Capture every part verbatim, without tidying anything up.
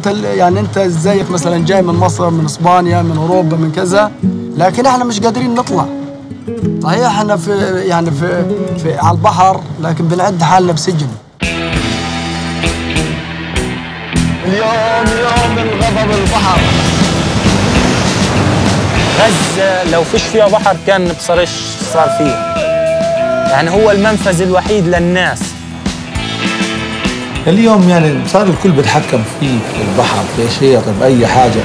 انت يعني انت زيك مثلا جاي من مصر، من اسبانيا، من اوروبا، من كذا، لكن احنا مش قادرين نطلع. صحيح احنا في يعني في, في على البحر، لكن بنعد حالنا بسجن. اليوم يوم الغضب البحر. غزة لو فيش فيها بحر كان بصرش صار فيه. يعني هو المنفذ الوحيد للناس. اليوم يعني صار الكل بيتحكم فيه، في البحر، في شيء، بأي حاجة.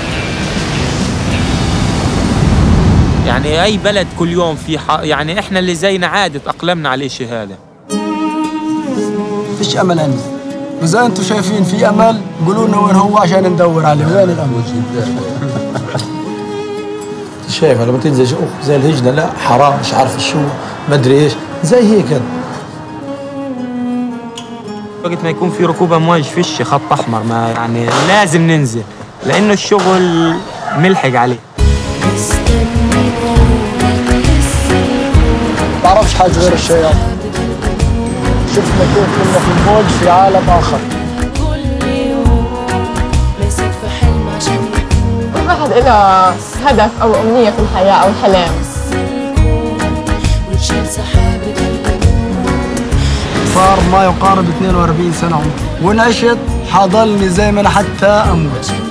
يعني أي بلد كل يوم في ح... يعني إحنا اللي زينا عادي تأقلمنا على الشيء هذا. فيش أمل عندي. وإذا أنتم شايفين في أمل قولوا لنا وين هو عشان ندور عليه، وين الأمل؟ شايف لما تنزل زي الهجنة، لا حرام، مش عارف شو، ما أدري إيش، زي هيك. وقت ما يكون في ركوب أمواج فيش خط أحمر، ما يعني لازم ننزل لأنه الشغل ملحق عليه. ما بعرفش حاجة غير الشياط. شفنا كيف كنا في الموج في عالم آخر. كل واحد له هدف أو أمنية في الحياة أو حلم. صار ما يقارب اثنين وأربعين سنة عمري، وإن عشت حضلني زي ما أنا حتى أموت.